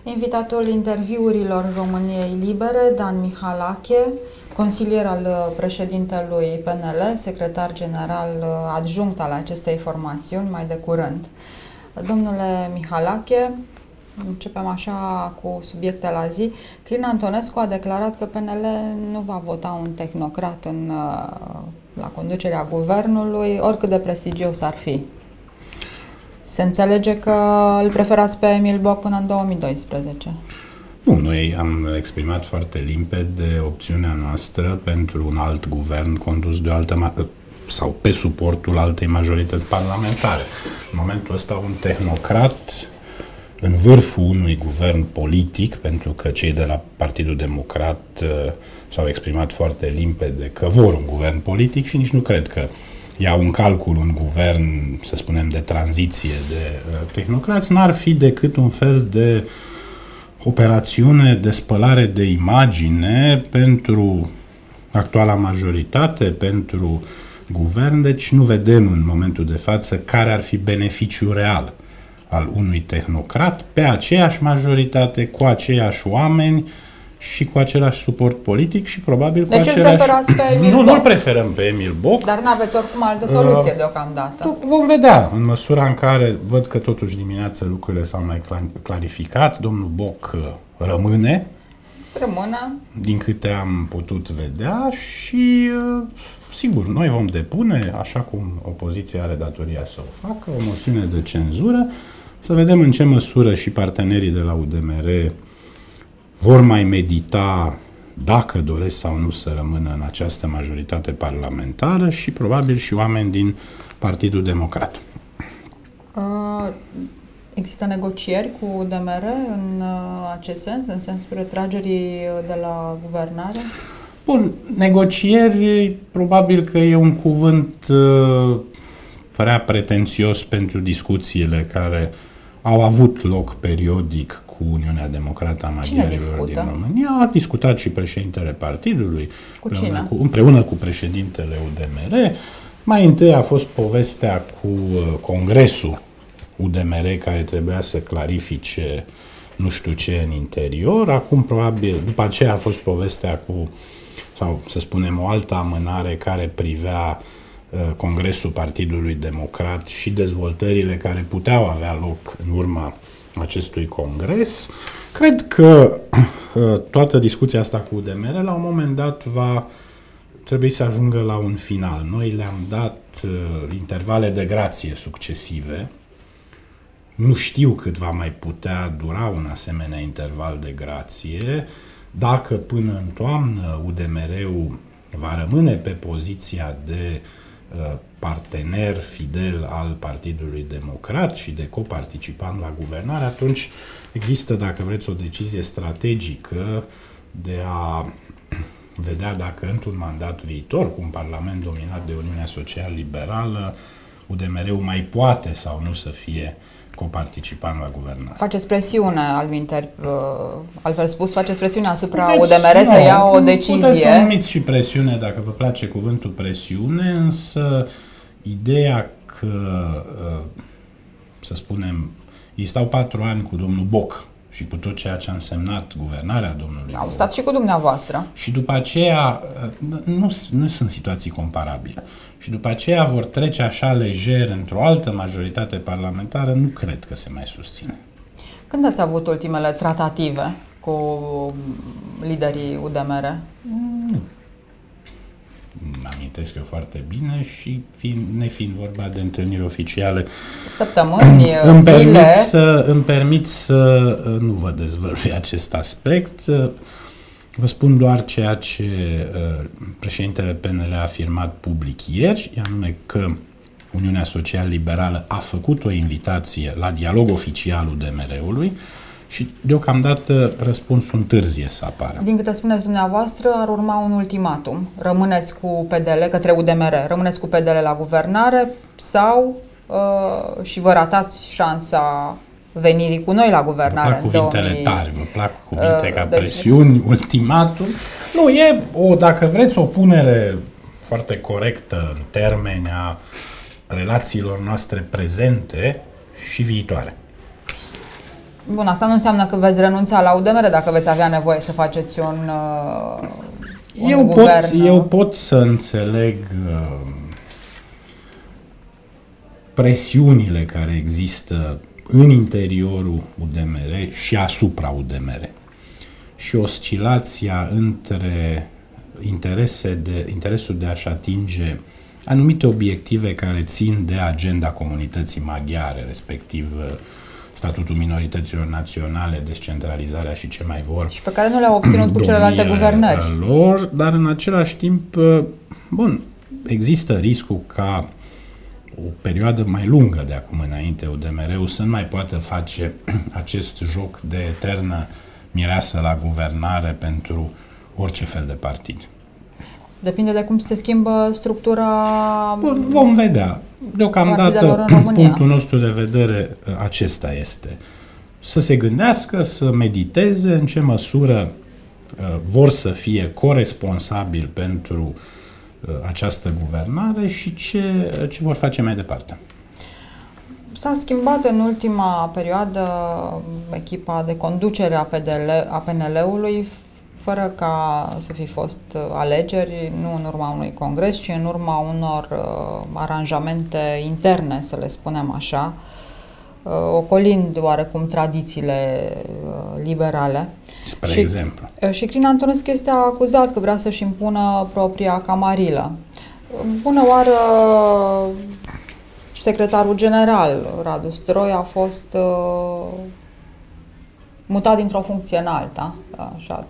Invitatul interviurilor României Libere, Dan Mihalache, consilier al președintelui PNL, secretar general adjunct al acestei formațiuni mai de curând. Domnule Mihalache, începem așa cu subiecte la zi. Crin Antonescu a declarat că PNL nu va vota un tehnocrat la conducerea guvernului, oricât de prestigios ar fi. Se înțelege că îl preferați pe Emil Boc până în 2012. Nu, noi am exprimat foarte limpede opțiunea noastră pentru un alt guvern condus de o altă sau pe suportul altei majorități parlamentare. În momentul ăsta un tehnocrat în vârful unui guvern politic, pentru că cei de la Partidul Democrat s-au exprimat foarte limpede că vor un guvern politic și nici nu cred că iau în calcul un guvern, să spunem, de tranziție de tehnocrați, n-ar fi decât un fel de operațiune de spălare de imagine pentru actuala majoritate, pentru guvern, deci nu vedem în momentul de față care ar fi beneficiul real al unui tehnocrat pe aceeași majoritate, cu aceiași oameni și cu același suport politic și probabil cu același... Deci îl preferați pe Emil Boc? Nu-l preferăm pe Emil Boc. Dar nu aveți oricum altă soluție deocamdată. Vom vedea, în măsura în care văd că totuși dimineața lucrurile s-au mai clarificat. Domnul Boc rămâne, din câte am putut vedea și sigur, noi vom depune, așa cum opoziția are datoria să o facă, o moțiune de cenzură, să vedem în ce măsură și partenerii de la UDMR vor mai medita dacă doresc sau nu să rămână în această majoritate parlamentară și probabil și oameni din Partidul Democrat. Există negocieri cu UDMR în acest sens, în sensul retragerii de la guvernare? Bun, negocieri probabil că e un cuvânt prea pretențios pentru discuțiile care au avut loc periodic cu Uniunea Democrată a Maghiarilor din România. A discutat și președintele partidului, împreună cu președintele UDMR. Mai întâi a fost povestea cu Congresul UDMR, care trebuia să clarifice nu știu ce în interior. Acum, probabil, după aceea a fost povestea cu, sau să spunem, o altă amânare care privea Congresul Partidului Democrat și dezvoltările care puteau avea loc în urma acestui congres. Cred că toată discuția asta cu UDMR la un moment dat va trebui să ajungă la un final. Noi le-am dat intervale de grație succesive. Nu știu cât va mai putea dura un asemenea interval de grație. Dacă până în toamnă UDMR-ul va rămâne pe poziția de partener fidel al Partidului Democrat și de coparticipant la guvernare, atunci există, dacă vreți, o decizie strategică de a vedea dacă într-un mandat viitor, cu un parlament dominat de Uniunea Social-Liberală, UDMR-ul mai poate sau nu să fie coparticipant la guvernare. Faceți presiune, altfel spus, faceți presiune asupra UDMR să ia o decizie. Puteți să numiți și presiune, dacă vă place cuvântul presiune, însă ideea că, să spunem, ei stau 4 ani cu domnul Boc și cu tot ceea ce a însemnat guvernarea domnului Boc. Au stat și cu dumneavoastră. Și după aceea, nu sunt situații comparabile. Și după aceea vor trece așa lejer într-o altă majoritate parlamentară, nu cred că se mai susține. Când ați avut ultimele tratative cu liderii UDMR? Nu. Amintesc eu foarte bine și nefiind vorba de întâlniri oficiale, săptămâni, zile... Îmi permit să nu vă dezvălui acest aspect. Vă spun doar ceea ce președintele PNL a afirmat public ieri, anume că Uniunea Social-Liberală a făcut o invitație la dialog oficial UDMR-ului și deocamdată răspunsul întârzie să apară. Din câte spuneți dumneavoastră, ar urma un ultimatum. Rămâneți cu PDL, către UDMR, rămâneți cu PDL la guvernare sau și vă ratați șansa venirii cu noi la guvernare. Vă plac cuvintele tari, vă plac cuvinte ca presiuni, ultimatum. Nu, e, dacă vreți, o punere foarte corectă în termeni a relațiilor noastre prezente și viitoare. Bun, asta nu înseamnă că veți renunța la UDMR dacă veți avea nevoie să faceți un guvern. Eu pot să înțeleg presiunile care există în interiorul UDMR și asupra UDMR și oscilația între interesul de a-și atinge anumite obiective care țin de agenda comunității maghiare, respectiv statutul minorităților naționale, descentralizarea și ce mai vor. Și pe care nu le-au obținut cu celelalte guvernări. Lor, dar în același timp, bun, există riscul ca o perioadă mai lungă de acum înainte UDMR-ul să nu mai poată face acest joc de eternă mireasă la guvernare pentru orice fel de partid. Depinde de cum se schimbă structura. Vom vedea. Deocamdată, punctul nostru de vedere acesta este. Să se gândească, să mediteze în ce măsură vor să fie coresponsabili pentru această guvernare și ce vor face mai departe. S-a schimbat în ultima perioadă echipa de conducere a PNL-ului fără ca să fi fost alegeri, nu în urma unui congres, ci în urma unor aranjamente interne, să le spunem așa, ocolind oarecum tradițiile liberale. Spre exemplu. Și Crin Antonescu este acuzat că vrea să-și impună propria camarilă. Bună oară, secretarul general Radu Stroi a fost mutat dintr-o funcție în alta, așa,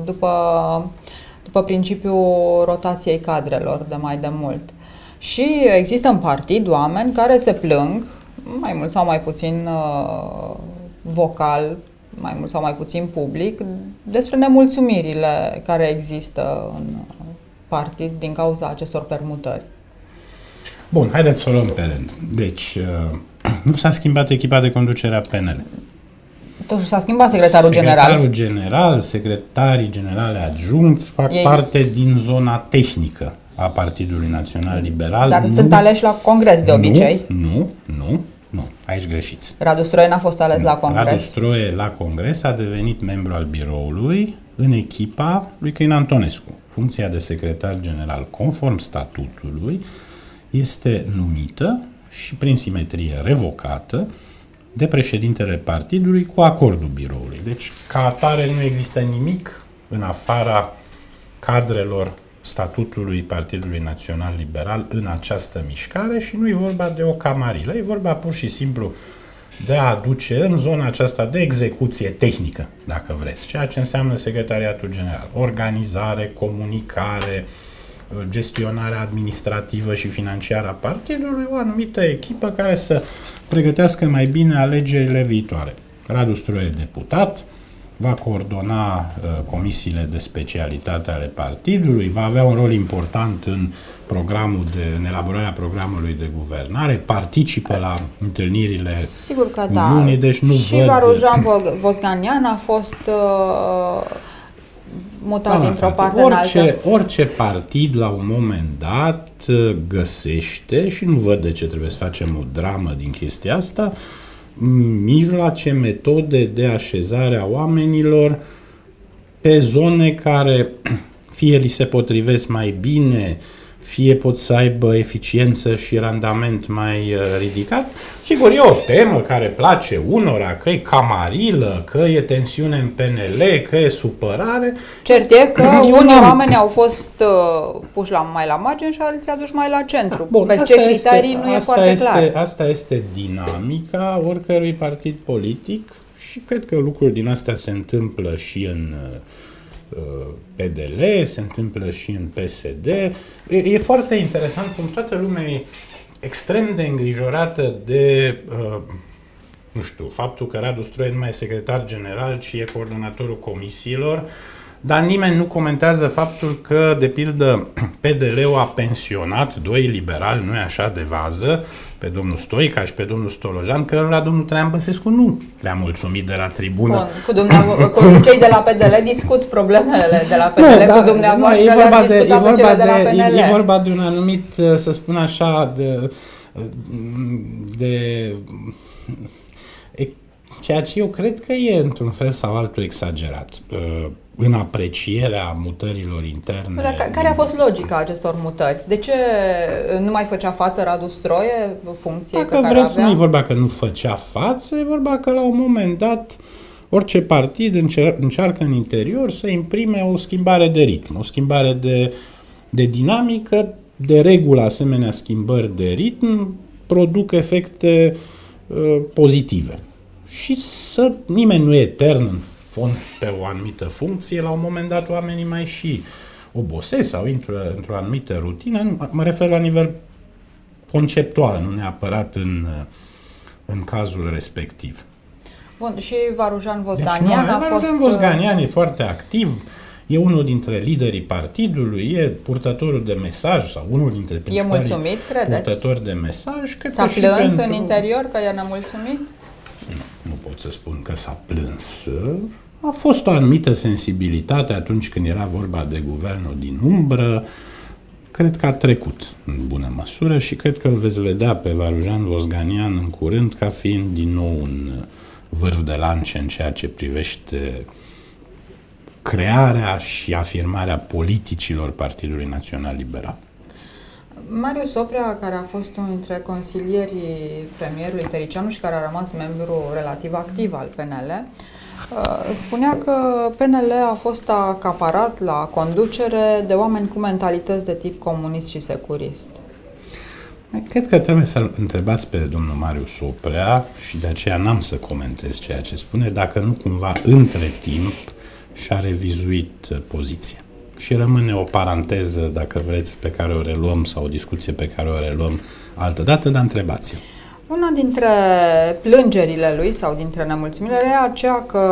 după principiul rotației cadrelor de mai de mult. Și există în partid oameni care se plâng, mai mult sau mai puțin vocal, mai mult sau mai puțin public, despre nemulțumirile care există în partid din cauza acestor permutări. Bun, haideți să o luăm pe rând. Deci, nu s-a schimbat echipa de conducere a PNL. Totuși s-a schimbat secretarul general. Secretarul general, secretarii generale adjuncți fac parte din zona tehnică a Partidului Național Liberal. Dar sunt aleși la congres de obicei. Nu. Aici greșiți. Radu Stroie n-a fost ales la congres. Radu Stroie la congres a devenit membru al biroului în echipa lui Crin Antonescu. Funcția de secretar general, conform statutului, este numită și prin simetrie revocată de președintele partidului cu acordul biroului. Deci, ca atare, nu există nimic în afara cadrelor statutului Partidului Național Liberal în această mișcare și nu e vorba de o camarilă, e vorba pur și simplu de a aduce în zona aceasta de execuție tehnică, dacă vreți, ceea ce înseamnă Secretariatul General, organizare, comunicare, gestionarea administrativă și financiară a partidului, o anumită echipă care să pregătească mai bine alegerile viitoare. Radu Stroie, deputat, va coordona comisiile de specialitate ale partidului, va avea un rol important în elaborarea programului de guvernare, participă la întâlnirile Sigur că Uniunii, da. Deci nu și văd... Varujan Vosganian a fost mutat dintr-o parte în altă. Orice partid la un moment dat găsește, și nu văd de ce trebuie să facem o dramă din chestia asta, mijloace, metode de așezare a oamenilor pe zone care fie li se potrivesc mai bine, fie pot să aibă eficiență și randament mai ridicat. Sigur, e o temă care place unora, că e camarilă, că e tensiune în PNL, că e supărare. Cert e că unii oameni au fost puși mai la margine și alții aduși mai la centru. Bun, pe ce criterii nu e foarte clar. Asta este dinamica oricărui partid politic și cred că lucruri din astea se întâmplă și în PDL, se întâmplă și în PSD. E foarte interesant cum toată lumea e extrem de îngrijorată de, nu știu, faptul că Radu Stroie nu mai e secretar general, ci e coordonatorul comisiilor, dar nimeni nu comentează faptul că, de pildă, PDL-ul a pensionat doi liberali, nu e așa, de vază, pe domnul Stoica și pe domnul Stolojan, cărora domnul Traian Băsescu nu le-a mulțumit de la tribună. Bun, cu cei de la PDL discut problemele de la PDL, cu dumneavoastră le-ați discutat pe cele de la PNL. E vorba de un anumit, să spun așa, Ceea ce eu cred că e într-un fel sau altul exagerat în aprecierea mutărilor interne. Dar care a fost logica acestor mutări? De ce nu mai făcea față Radu Stroie funcției pe care avea? Nu e vorba că nu făcea față, e vorba că la un moment dat orice partid încearcă în interior să imprime o schimbare de ritm, o schimbare de dinamică. De regulă, asemenea schimbări de ritm produc efecte pozitive. Și nimeni nu e etern în fond pe o anumită funcție, la un moment dat oamenii mai și obosesc sau intră într-o anumită rutină. Mă refer la nivel conceptual, nu neapărat în cazul respectiv. Bun, și Varujan Vosganian a fost... Varujan Vosganian e foarte activ, e unul dintre liderii partidului, e purtătorul de mesaj sau unul dintre principalii purtători de mesaj. S-a plâns în interior că e nemulțumit? Nu pot să spun că s-a plâns. A fost o anumită sensibilitate atunci când era vorba de guvernul din umbră. Cred că a trecut în bună măsură și cred că îl veți vedea pe Varujan Vosganian în curând ca fiind din nou un vârf de lance în ceea ce privește crearea și afirmarea politicilor Partidului Național Liberal. Marius Oprea, care a fost unul dintre consilierii premierului Tăricianu și care a rămas membru relativ activ al PNL, spunea că PNL a fost acaparat la conducere de oameni cu mentalități de tip comunist și securist. Cred că trebuie să-l întrebați pe domnul Marius Oprea și de aceea n-am să comentez ceea ce spune, dacă nu cumva între timp și-a revizuit poziția. Și rămâne o paranteză, dacă vreți, pe care o reluăm sau o discuție pe care o reluăm altă dată, dar întrebați-l. Una dintre plângerile lui sau dintre nemulțumirile era aceea că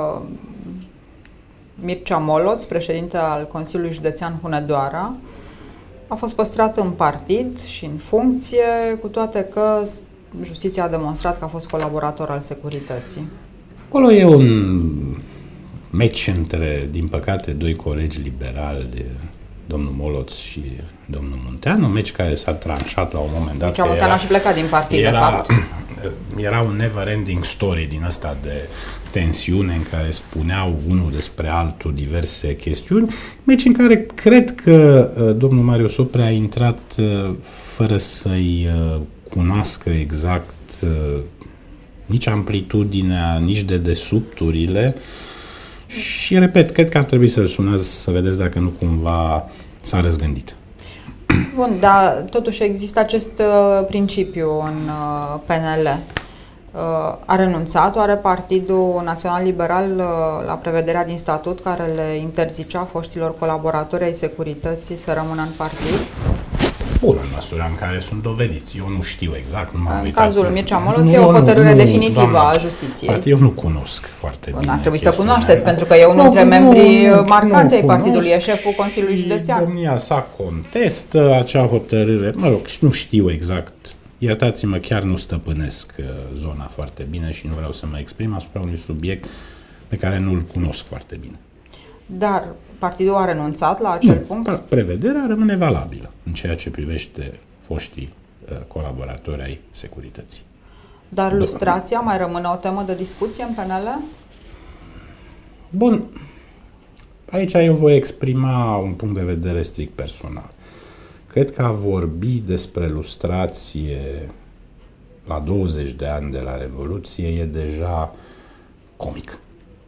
Mircea Moloț, președinte al Consiliului Județean Hunedoara, a fost păstrat în partid și în funcție, cu toate că justiția a demonstrat că a fost colaborator al securității. Acolo e un meci între, din păcate, doi colegi liberali, domnul Moloț și domnul Munteanu, un meci care s-a tranșat la un moment dat. Munteanu a și plecat din partid, de fapt. Era un never-ending story din ăsta de tensiune în care spuneau unul despre altul diverse chestiuni, meci în care cred că domnul Marius Oprea a intrat fără să-i cunoască exact nici amplitudinea, nici dedesubturile. Și, repet, cred că ar trebui să-l sunați să vedeți dacă nu cumva s-a răzgândit. Bun, dar totuși există acest principiu în PNL. A renunțat oare Partidul Național Liberal la prevederea din statut care le interzicea foștilor colaboratori ai securității să rămână în partid? Bun, în măsura în care sunt dovediți. Eu nu știu exact. În cazul Mircea Moloț e o hotărâre definitivă a justiției. Eu nu cunosc foarte bine. Ar trebui să cunoașteți, pentru că e unul dintre membrii marcanți ai partidului, e șeful Consiliului Județean. Domnia sa contestă acea hotărâre. Mă rog, nu știu exact. Iertați-mă, chiar nu stăpânesc zona foarte bine și nu vreau să mă exprim asupra unui subiect pe care nu-l cunosc foarte bine. Dar partidul a renunțat la acel punct? Prevederea rămâne valabilă în ceea ce privește foștii colaboratori ai securității. Dar lustrația mai rămâne o temă de discuție în PNL? Bun. Aici eu voi exprima un punct de vedere strict personal. Cred că a vorbi despre lustrație la 20 de ani de la Revoluție e deja comic.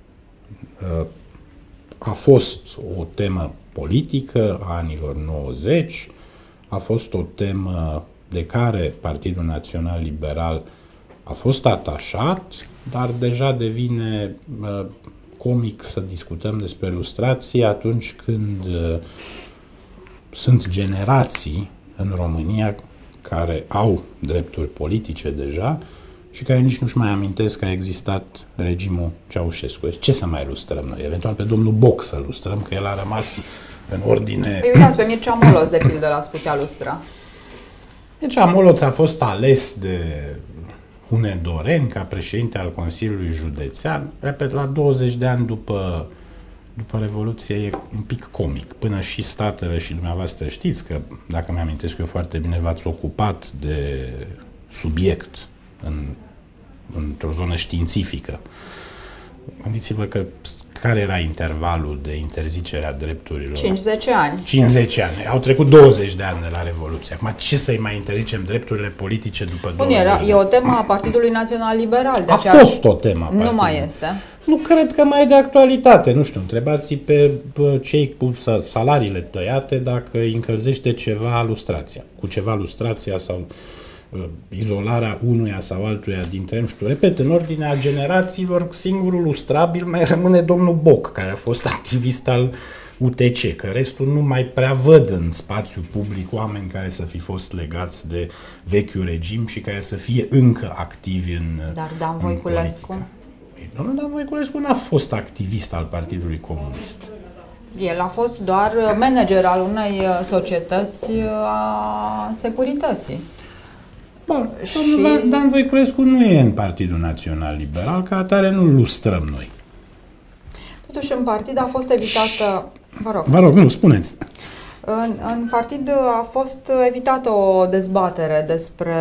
A fost o temă politică a anilor 90, a fost o temă de care Partidul Național Liberal a fost atașat, dar deja devine comic să discutăm despre lustrație atunci când sunt generații în România care au drepturi politice deja și care nici nu-și mai amintesc că a existat regimul Ceaușescu. Ce să mai lustrăm noi? Eventual pe domnul Boc să lustrăm, că el a rămas în ordine... Păi uitați, pe Mircea Moloț, de pildă, l-ați putea lustra. Mircea Moloț a fost ales de hunedoreni ca președinte al Consiliului Județean. Repet, la 20 de ani după Revoluție e un pic comic. Până și statele și dumneavoastră știți că, dacă mi-amintesc eu foarte bine, v-ați ocupat de subiect în într-o zonă științifică. Gândiți-vă că care era intervalul de interzicere a drepturilor? 5-10 ani. 50 ani. Au trecut 20 de ani de la Revoluție. Acum ce să-i mai interzicem drepturile politice după 20 de ani? E o temă a Partidului Național Liberal. A fost o temă a partidului. Nu mai este. Nu cred că mai e de actualitate. Nu știu, întrebați pe cei cu salariile tăiate dacă îi încălzește ceva lustrația. Cu ceva lustrația sau izolarea unuia sau altuia dintre, nu știu, repet, în ordinea generațiilor, singurul lustrabil mai rămâne domnul Boc, care a fost activist al UTC, că restul nu mai prea văd în spațiu public oameni care să fi fost legați de vechiul regim și care să fie încă activi în Dar Dan Voiculescu? Domnul Dan Voiculescu n-a fost activist al Partidului Comunist. El a fost doar manager al unei societăți a securității. Bun, Dan Voiculescu nu e în Partidul Național Liberal, ca atare nu-l lustrăm noi. Totuși, în partid a fost evitată... Vă rog, nu, spuneți. În partid a fost evitată o dezbatere despre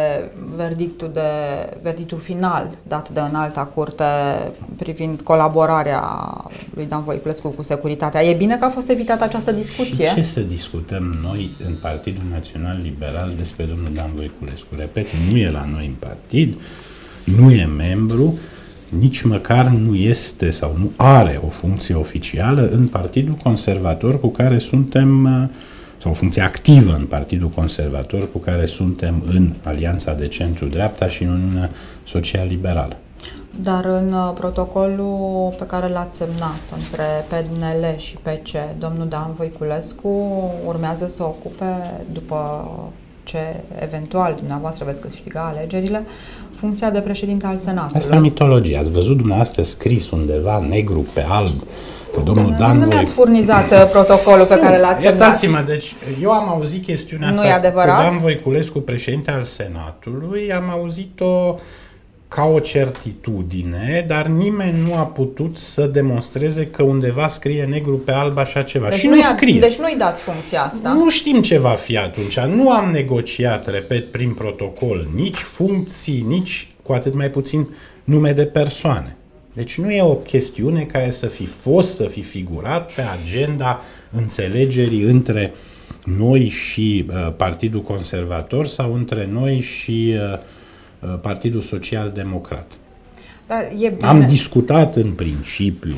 verdictul final dat de Înalta Curte privind colaborarea lui Dan Voiculescu cu securitatea. E bine că a fost evitată această discuție? Și ce să discutăm noi în Partidul Național Liberal despre domnul Dan Voiculescu? Repet, nu e la noi în partid, nu e membru, nici măcar nu este sau nu are o funcție oficială în Partidul Conservator cu care suntem, sau o funcție activă în Partidul Conservator cu care suntem în Alianța de Centru-Dreapta și în Uniunea Social-Liberală. Dar în protocolul pe care l-ați semnat între PNL și PC, domnul Dan Voiculescu urmează să ocupe, după ce eventual dumneavoastră veți câștiga alegerile, funcția de președinte al Senatului. Asta e mitologie. Ați văzut dumneavoastră scris undeva, negru pe alb, că domnul Dan Voiculescu... Nu mi-ați furnizat protocolul pe care l-ați semnat. Iertați-mă, deci eu am auzit chestiunea asta nu-i adevărat? Cu Dan Voiculescu, președinte al Senatului, am auzit-o ca o certitudine, dar nimeni nu a putut să demonstreze că undeva scrie negru pe alb așa ceva. Deci și nu scrie. Deci nu-i dați funcția asta. Nu știm ce va fi atunci. Nu am negociat, repet, prin protocol, nici funcții, nici, cu atât mai puțin, nume de persoane. Deci nu e o chestiune care să fi fost, să fi figurat pe agenda înțelegerii între noi și Partidul Conservator sau între noi și Partidul Social Democrat. Dar e bine. Am discutat în principiu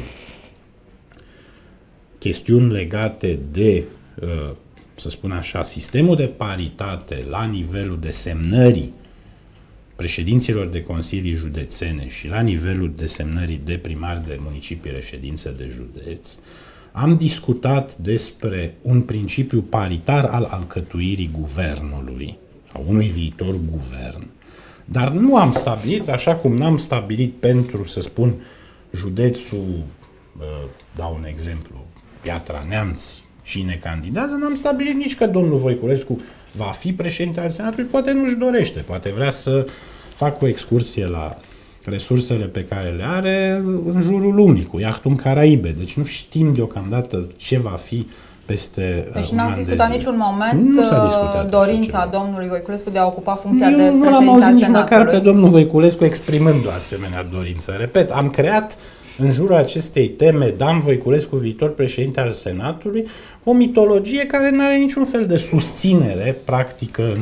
chestiuni legate de, să spun așa, sistemul de paritate la nivelul desemnării președinților de consilii județene și la nivelul desemnării de primari de municipii reședință de județ. Am discutat despre un principiu paritar al alcătuirii guvernului sau unui viitor guvern. Dar nu am stabilit, așa cum n-am stabilit pentru, să spun, județul, dau un exemplu, Piatra Neamț, cine candidează, n-am stabilit nici că domnul Voiculescu va fi președinte al Senatului, poate nu-și dorește, poate vrea să facă o excursie la resursele pe care le are în jurul lumii, cu iahtul în Caraibe. Deci nu știm deocamdată ce va fi peste Deci n-ați discutat niciun moment dorința domnului Voiculescu de a ocupa funcția de președinte al Senatului? Nu l-am auzit nici măcar pe domnul Voiculescu exprimând o asemenea dorință. Repet, am creat în jurul acestei teme, Dan Voiculescu, viitor președinte al Senatului, o mitologie care nu are niciun fel de susținere practică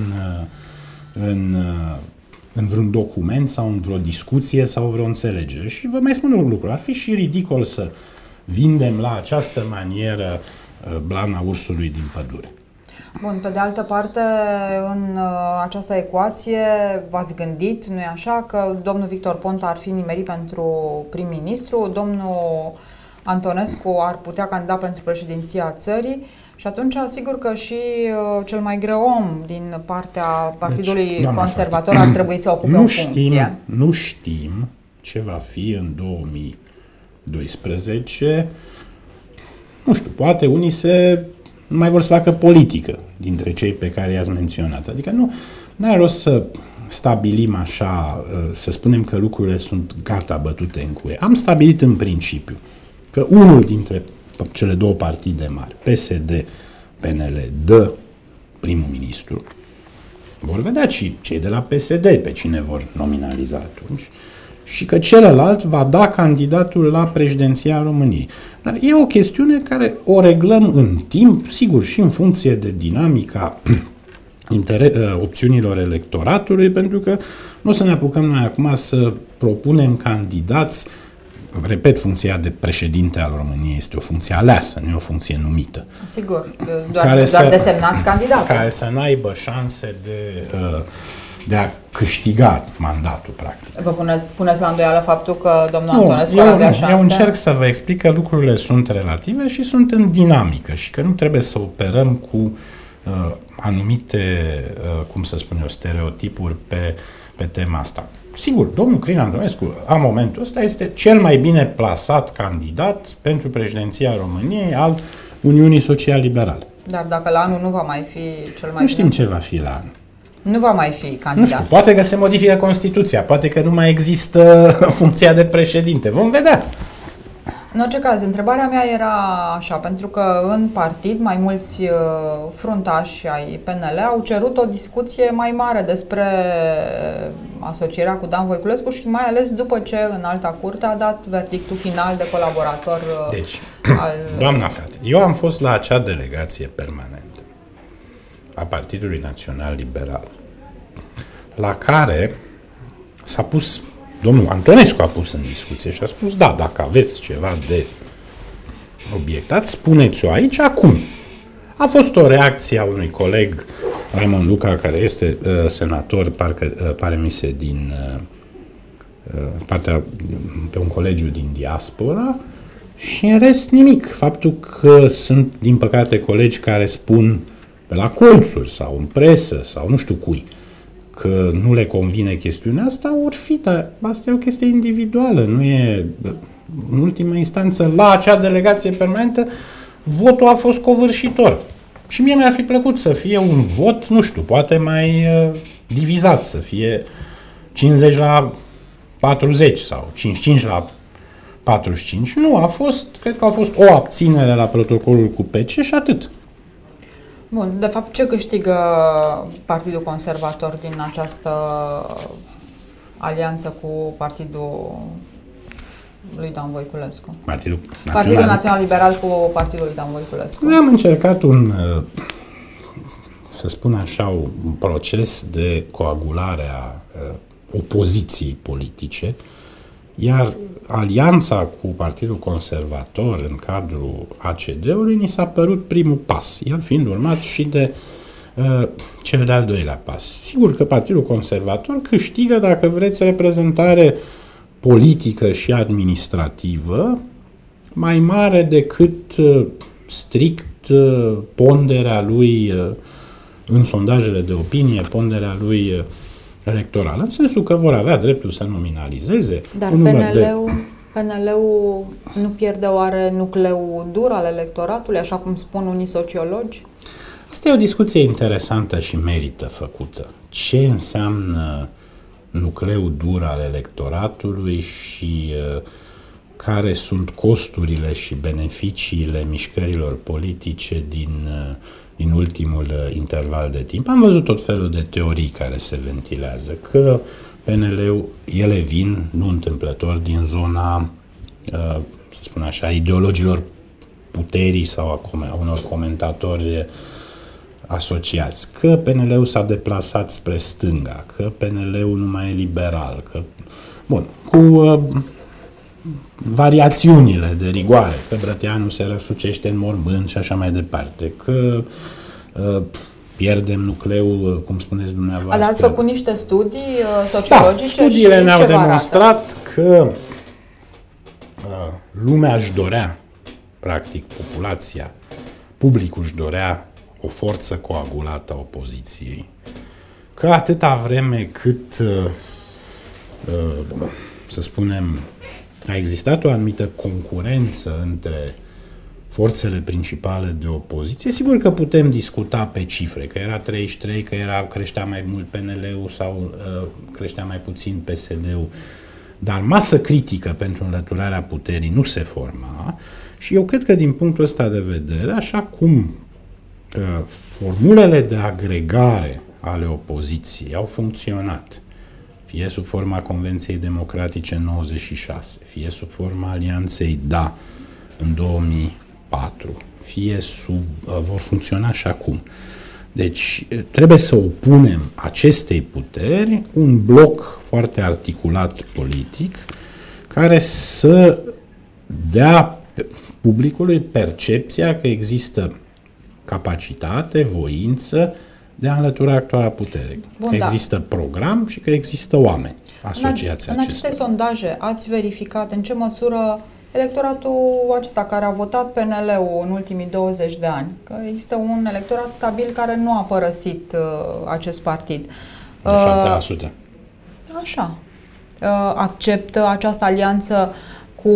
în vreun document sau în vreo discuție sau vreo înțelegere. Și vă mai spun un lucru, ar fi și ridicol să vindem la această manieră blana ursului din pădure. Bun, pe de altă parte, în această ecuație v-ați gândit, nu-i așa, că domnul Victor Ponta ar fi nimerit pentru prim-ministru, domnul Antonescu ar putea candida pentru președinția țării și atunci asigur că și cel mai greu om din partea Partidului Conservator ar trebui să ocupe o funcție. Nu știm ce va fi în 2012. Nu știu, poate unii nu mai vor să facă politică dintre cei pe care i-ați menționat. Adică nu are rost să stabilim așa, să spunem că lucrurile sunt gata bătute în cuie. Am stabilit în principiu că unul dintre cele două partide mari, PSD, PNL, dă primul ministru. vor vedea și cei de la PSD pe cine vor nominaliza atunci, și că celălalt va da candidatul la președinția României. Dar e o chestiune care o reglăm în timp, sigur, și în funcție de dinamica opțiunilor electoratului, pentru că nu o să ne apucăm noi acum să propunem candidați. Repet, funcția de președinte al României este o funcție aleasă, nu e o funcție numită. Sigur, doar desemnați candidatul. Care să n-aibă șanse de a câștiga mandatul, practic. Vă puneți la îndoială faptul că domnul Antonescu ar avea șanse? Eu încerc să vă explic că lucrurile sunt relative și sunt în dinamică și că nu trebuie să operăm cu anumite, cum să spun eu, stereotipuri pe tema asta. Sigur, domnul Crin Antonescu, la momentul ăsta, este cel mai bine plasat candidat pentru președinția României al Uniunii Social-Liberale. Dar dacă la anul nu va mai fi cel mai bine? Nu știm ce va fi la anul. Nu va mai fi candidat. Nu știu, poate că se modifică Constituția, poate că nu mai există funcția de președinte. Vom vedea. În orice caz, întrebarea mea era așa, pentru că în partid mai mulți fruntași ai PNL au cerut o discuție mai mare despre asocierea cu Dan Voiculescu și mai ales după ce Înalta Curte a dat verdictul final de colaborator al... Doamna Frate, eu am fost la acea delegație permanentă a Partidului Național Liberal, la care s-a pus, domnul Antonescu a pus în discuție și a spus, da, dacă aveți ceva de obiectat, spuneți-o aici, acum. A fost o reacție a unui coleg, Raimond Luca, care este senator, pare mi se, din partea, pe un colegiu din diaspora, și în rest nimic. Faptul că sunt, din păcate, colegi care spun pe la colțuri sau în presă sau nu știu cui că nu le convine chestiunea asta, ori fi, dar asta e o chestie individuală, nu e, în ultima instanță, la acea delegație permanentă, votul a fost covârșitor. Și mie mi-ar fi plăcut să fie un vot, nu știu, poate mai divizat, să fie 50 la 40 sau 55 la 45. Nu, a fost, cred că a fost o abținere la protocolul cu PC și atât. Bun, de fapt, ce câștigă Partidul Conservator din această alianță cu Partidul lui Dan Voiculescu? Partidul Național Liberal cu Partidul lui Dan Voiculescu. Noi am încercat să spun așa, un proces de coagulare a opoziției politice, iar alianța cu Partidul Conservator în cadrul ACD-ului ni s-a părut primul pas, el fiind urmat și de cel de-al doilea pas. Sigur că Partidul Conservator câștigă, dacă vreți, reprezentare politică și administrativă mai mare decât strict ponderea lui în sondajele de opinie, ponderea lui electorală, în sensul că vor avea dreptul să nominalizeze. Dar PNL-ul nu pierde oare nucleul dur al electoratului, așa cum spun unii sociologi? Asta e o discuție interesantă și merită făcută. Ce înseamnă nucleul dur al electoratului și care sunt costurile și beneficiile mișcărilor politice din ultimul interval de timp. Am văzut tot felul de teorii care se ventilează, că PNL-ul, ele vin, nu întâmplător, din zona, să spun așa, ideologilor puterii sau a unor comentatori asociați, că PNL-ul s-a deplasat spre stânga, că PNL-ul nu mai e liberal, că... Bun, cu variațiunile de rigoare, că Brătianu se răsucește în mormânt și așa mai departe, că pierdem nucleul, cum spuneți dumneavoastră. Ați făcut niște studii sociologice? Da, studiile ne-au demonstrat că lumea își dorea, practic populația, publicul își dorea o forță coagulată a opoziției, că atâta vreme cât, să spunem, a existat o anumită concurență între forțele principale de opoziție, sigur că putem discuta pe cifre, că era 33, că creștea mai mult PNL-ul sau creștea mai puțin PSD-ul, dar masă critică pentru înlăturarea puterii nu se forma și eu cred că din punctul ăsta de vedere, așa cum formulele de agregare ale opoziției au funcționat, fie sub forma Convenției Democratice 96, fie sub forma Alianței DA în 2004, fie vor funcționa și acum. Deci trebuie să opunem acestei puteri un bloc foarte articulat politic care să dea publicului percepția că există capacitate, voință de a înlătura actuala putere. Că există program și că există oameni asociați în aceste sondaje ați verificat în ce măsură electoratul acesta care a votat PNL-ul în ultimii 20 de ani, că există un electorat stabil care nu a părăsit acest partid. De 7%. Așa. Acceptă această alianță cu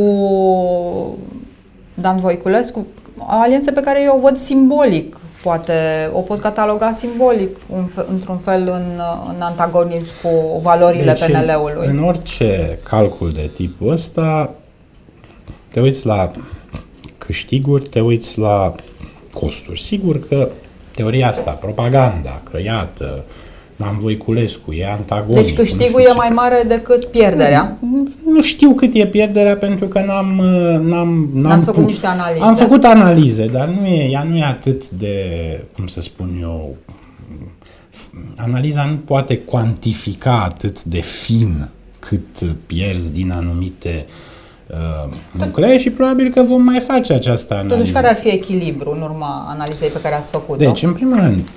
Dan Voiculescu, o alianță pe care eu o văd simbolic, poate o pot cataloga simbolic, într-un fel în antagonism cu valorile PNL-ului. În orice calcul de tipul ăsta, te uiți la câștiguri, te uiți la costuri. Sigur că teoria asta, propaganda, că iată, Dan Voiculescu e antagonist. Deci câștigul e mai mare decât pierderea? Nu știu cât e pierderea pentru că n-am făcut niște analize. Am făcut analize, dar ea nu e atât de, cum să spun eu, analiza nu poate cuantifica atât de fin cât pierzi din anumite nuclee și probabil că vom mai face această analiză. Totuși, care ar fi echilibru în urma analizei pe care ați făcut-o? Deci, în primul rând,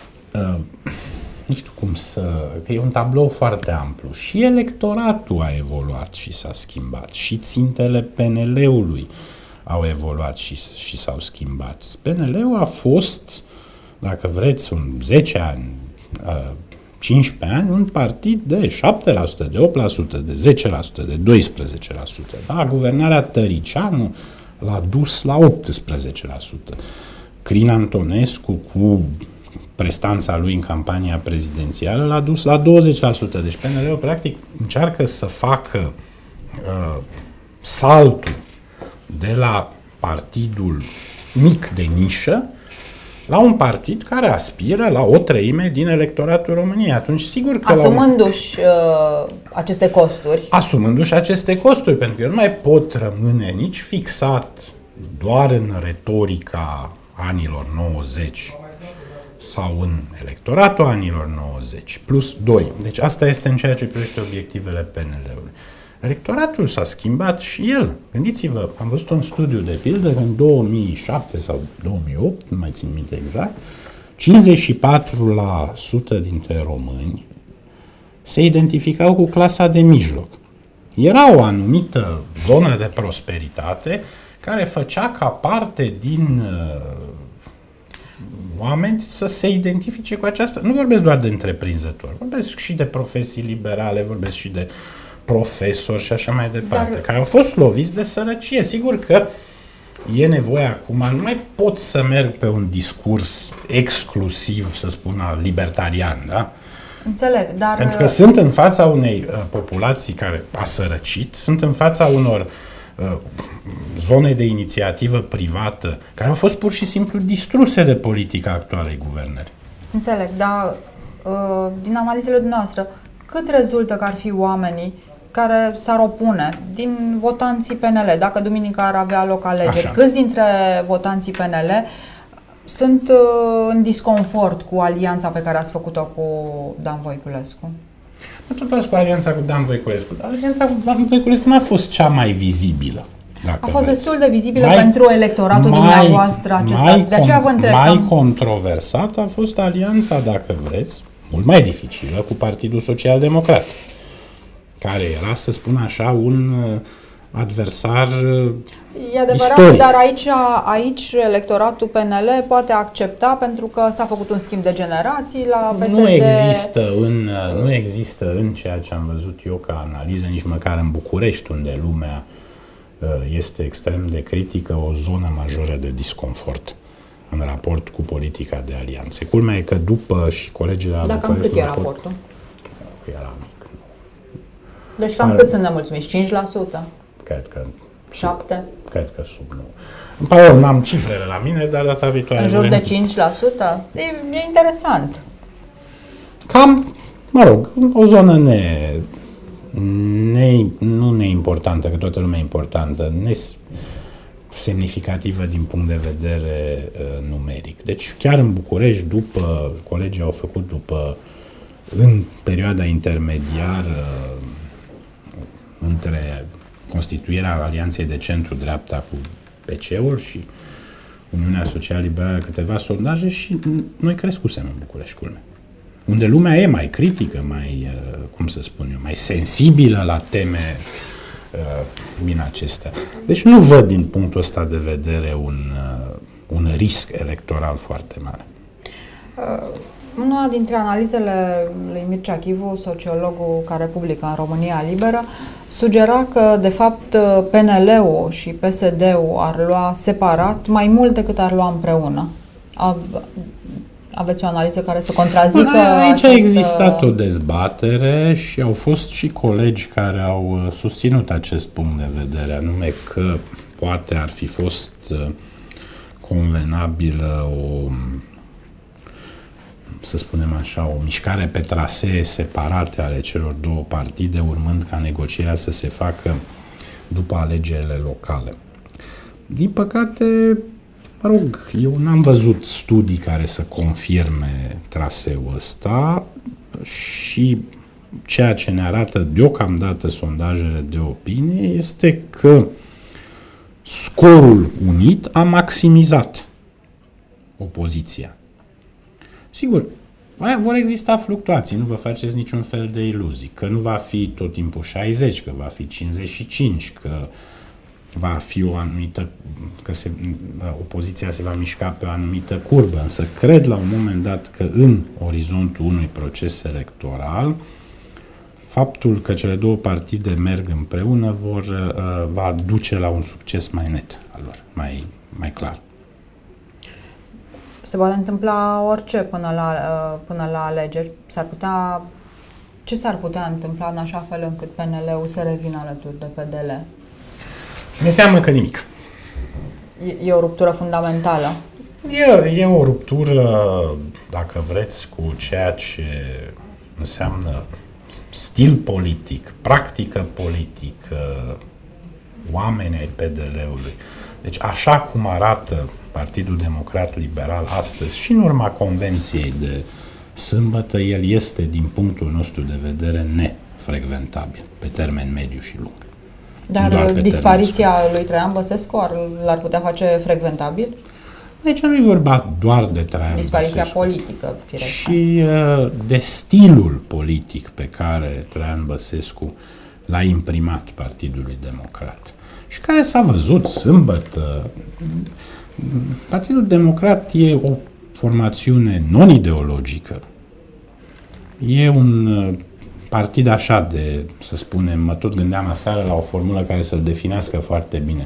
nu știu cum că e un tablou foarte amplu. Și electoratul a evoluat și s-a schimbat. Și țintele PNL-ului au evoluat și s-au schimbat. PNL-ul a fost, dacă vreți, 10 ani, 15 ani, un partid de 7%, de 8%, de 10%, de 12%. Da? Guvernarea Tăricianu l-a dus la 18%. Crin Antonescu, cu prestanța lui în campania prezidențială, l-a dus la 20%. Deci PNL-ul, practic, încearcă să facă saltul de la partidul mic de nișă la un partid care aspiră la o treime din electoratul României. Atunci, sigur că asumându-și aceste costuri. Asumându-și aceste costuri, pentru că eu nu mai pot rămâne nici fixat doar în retorica anilor 90 sau în electoratul anilor 90, plus 2. Deci asta este în ceea ce privește obiectivele PNL-ului. Electoratul s-a schimbat și el. Gândiți-vă, am văzut un studiu de pildă că în 2007 sau 2008, nu mai țin minte exact, 54% dintre români se identificau cu clasa de mijloc. Era o anumită zonă de prosperitate care făcea ca parte din oameni să se identifice cu aceasta. Nu vorbesc doar de întreprinzători, vorbesc și de profesii liberale, vorbesc și de profesori și așa mai departe, care au fost loviți de sărăcie. Sigur că e nevoie acum, nu mai pot să merg pe un discurs exclusiv, să spun, libertarian, da? Înțeleg, dar... Pentru că sunt în fața unei populații care a sărăcit, sunt în fața unor zone de inițiativă privată care au fost pur și simplu distruse de politica actualei guvernări. Înțeleg, dar din analizele dumneavoastră, cât rezultă că ar fi oamenii care s-ar opune din votanții PNL, dacă duminică ar avea loc alegeri? Așa. Câți dintre votanții PNL sunt în disconfort cu alianța pe care ați făcut-o cu Dan Voiculescu? Tot cu alianța cu Dan Voiculescu. Alianța cu Dan Voiculescu nu a fost cea mai vizibilă. A fost destul de vizibilă pentru electoratul dumneavoastră acesta. De aceea vă întreb. Mai controversat a fost alianța, dacă vreți, mult mai dificilă, cu Partidul Social Democrat, care era, să spun așa, un adversar e adevărat, istoric. Dar aici electoratul PNL poate accepta pentru că s-a făcut un schimb de generații la PSD. Nu există în ceea ce am văzut eu ca analiză, nici măcar în București, unde lumea este extrem de critică, o zonă majoră de disconfort în raport cu politica de alianțe. Culmea e că după și colegii de la Dar cam cât e raportul? Era mic. Deci cam cât sunt nemulțumiți? 5%? Cred că 7%? Cred că sub 9. Îmi pare rău, n-am cifrele la mine, dar data viitoare... În jur de 5%? E interesant. cam, mă rog, o zonă nu neimportantă, că toată lumea e importantă, semnificativă din punct de vedere numeric. Deci chiar în București, colegii au făcut în perioada intermediară între constituirea Alianței de Centru-Dreapta cu PC-ul și Uniunea Social-Liberală câteva sondaje și noi crescusem în București, culmea. Unde lumea e mai critică, mai, cum să spun eu, mai sensibilă la teme din acestea. Deci nu văd din punctul ăsta de vedere un risc electoral foarte mare. Una dintre analizele lui Mircea Chivu, sociologul care publică în România Liberă, sugera că, de fapt, PNL-ul și PSD-ul ar lua separat mai mult decât ar lua împreună. Aveți o analiză care să contrazică aici a existat o dezbatere și au fost și colegi care au susținut acest punct de vedere, anume că poate ar fi fost convenabilă să spunem așa, o mișcare pe trasee separate ale celor două partide, urmând ca negocierea să se facă după alegerile locale. Din păcate, mă rog, eu n-am văzut studii care să confirme traseul ăsta și ceea ce ne arată deocamdată sondajele de opinie este că scorul unit a maximizat opoziția. Sigur, vor exista fluctuații, nu vă faceți niciun fel de iluzii, că nu va fi tot timpul 60, că va fi 55, că va fi o anumită, opoziția se va mișca pe o anumită curbă, însă cred la un moment dat că în orizontul unui proces electoral, faptul că cele două partide merg împreună va duce la un succes mai net al lor, mai clar. Se poate întâmpla orice până la alegeri. Ce s-ar putea întâmpla în așa fel încât PNL-ul să revină alături de PDL? Mi-e teamă că nimic. E o ruptură fundamentală. E o ruptură, dacă vreți, cu ceea ce înseamnă stil politic, practică politică, oameni ai PDL-ului. Deci așa cum arată Partidul Democrat Liberal astăzi și în urma convenției de sâmbătă, el este, din punctul nostru de vedere, nefrecventabil pe termen mediu și lung. Dar dispariția lui Traian Băsescu l-ar putea face frecventabil? Aici nu e vorba doar de Traian dispariția Băsescu, politică, firește. și de stilul politic pe care Traian Băsescu l-a imprimat Partidului Democrat și care s-a văzut sâmbătă. Partidul Democrat e o formațiune non-ideologică. E un partid așa de, să spunem, mă tot gândeam aseară la o formulă care să-l definească foarte bine.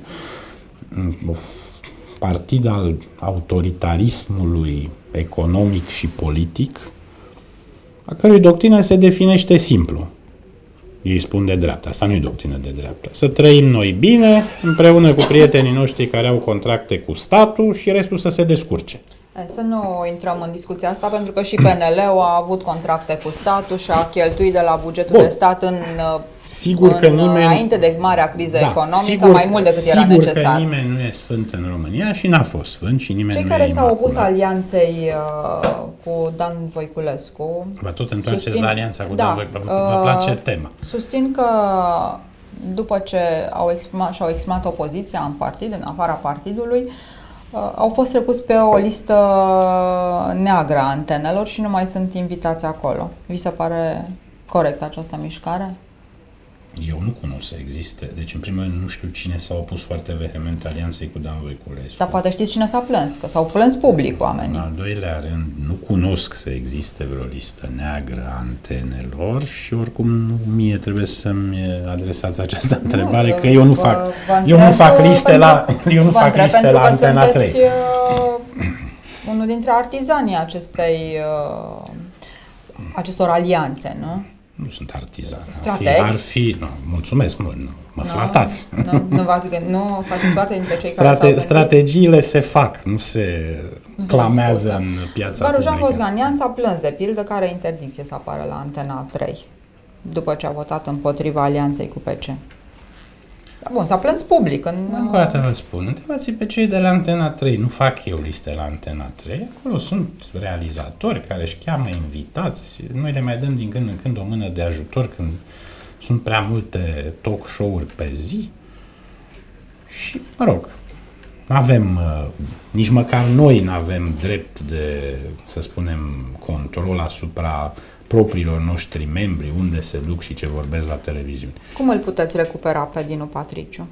Partid al autoritarismului economic și politic, a cărui doctrină se definește simplu. Ei spun de dreapta. Asta nu e doctrină de dreapta. Să trăim noi bine, împreună cu prietenii noștri care au contracte cu statul și restul să se descurce. Să nu intrăm în discuția asta, pentru că și PNL-ul a avut contracte cu statul și a cheltuit de la bugetul de stat înainte de marea criză economică, mai mult decât era necesar. Sigur că nimeni nu e sfânt în România și n-a fost sfânt și nimeni Cei nu e care s-au opus imaculat. alianței cu Dan Voiculescu... Vă tot întoarceți la alianța cu Dan Voiculescu. Vă place tema. Susțin că după ce și-au exprimat opoziția în partid, în afara partidului, au fost trecuți pe o listă neagră a antenelor și nu mai sunt invitați acolo. Vi se pare corect această mișcare? Eu nu cunosc să existe. Deci, în primul rând, nu știu cine s-a opus foarte vehement alianței cu Dan Voiculescu. Dar poate știți cine s-a plâns, că s-au plâns public oamenii. În al doilea rând, nu cunosc să existe vreo listă neagră a antenelor și oricum nu mie trebuie să-mi adresați această întrebare, că eu nu fac liste la Antena 3. Unul dintre artizanii acestor alianțe, nu? Nu sunt artizan. Strateg? Ar fi, nu, mulțumesc mult, nu, mă flatați. Nu faceți parte dintre cei care strategiile se fac, nu se clamează în piața publică. Varujan Vosganian s-a plâns, de pildă, că are interdicție să apară la Antena 3, după ce a votat împotriva alianței cu PC. Bun, s-a plâns public. Încă o dată vă spun, întrebați pe cei de la Antena 3, nu fac eu liste la Antena 3, acolo sunt realizatori care își cheamă invitați, noi le mai dăm din când în când o mână de ajutor când sunt prea multe talk show-uri pe zi și, mă rog, n-avem, nici măcar noi n-avem drept de, să spunem, control asupra propriilor noștri membri, unde se duc și ce vorbesc la televiziune. Cum îl puteți recupera pe Dinu Patriciu?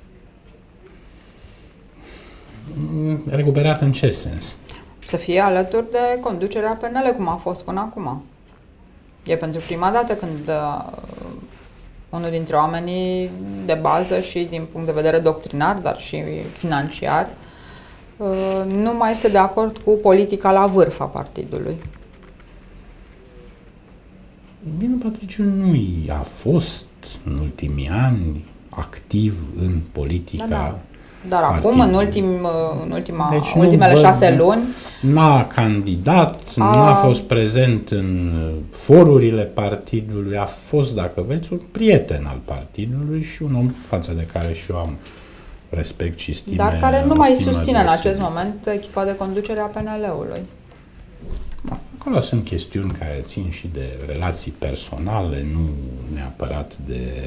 Recuperat în ce sens? Să fie alături de conducerea PNL, cum a fost până acum. E pentru prima dată când unul dintre oamenii de bază și din punct de vedere doctrinar, dar și financiar, nu mai este de acord cu politica la vârf a partidului. Dinu Patriciu nu a fost în ultimii ani activ în politica. Da. Dar acum, în ultimele 6 luni... N-a candidat, n-a fost prezent în forurile partidului, a fost, dacă vreți, un prieten al partidului și un om față de care și eu am respect și stime. Dar care nu mai susține în acest moment echipa de conducere a PNL-ului. Acolo sunt chestiuni care țin și de relații personale, nu neapărat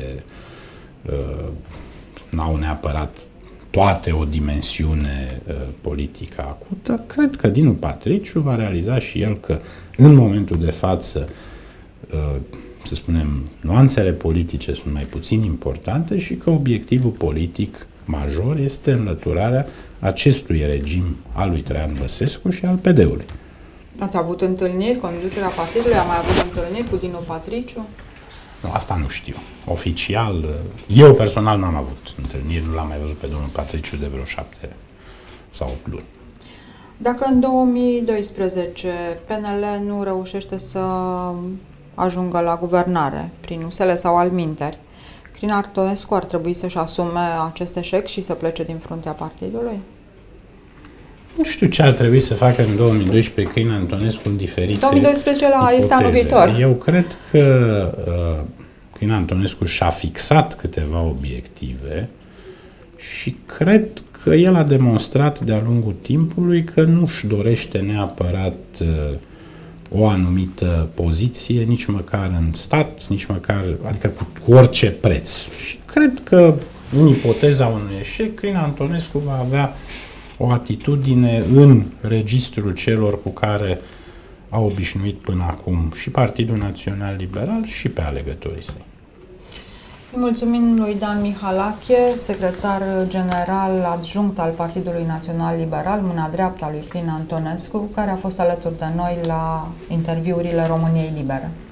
n-au neapărat toate o dimensiune politică acută. Cred că Dinu Patriciu va realiza și el că în momentul de față, să spunem, nuanțele politice sunt mai puțin importante și că obiectivul politic major este înlăturarea acestui regim al lui Traian Băsescu și al PD-ului. Ați avut întâlniri, conducerea partidului a mai avut întâlniri cu Dinu Patriciu? Nu, asta nu știu. Oficial, eu personal n-am avut întâlniri, nu l-am mai văzut pe domnul Patriciu de vreo 7 sau 8 luni. Dacă în 2012 PNL nu reușește să ajungă la guvernare, prin USL sau alminteri, Crin Antonescu ar trebui să-și asume acest eșec și să plece din fruntea partidului? Nu știu ce ar trebui să facă în 2012 Crin Antonescu în diferite 2012 este anul viitor. Eu cred că Crin Antonescu și-a fixat câteva obiective și cred că el a demonstrat de-a lungul timpului că nu-și dorește neapărat o anumită poziție, nici măcar în stat, nici măcar, adică cu orice preț. Și cred că în ipoteza unui eșec, Crin Antonescu va avea o atitudine în registrul celor cu care a obișnuit până acum și Partidul Național Liberal și pe alegătorii săi. Îi mulțumim lui Dan Mihalache, secretar general adjunct al Partidului Național Liberal, mâna dreaptă a lui Crin Antonescu, care a fost alături de noi la interviurile României Libere.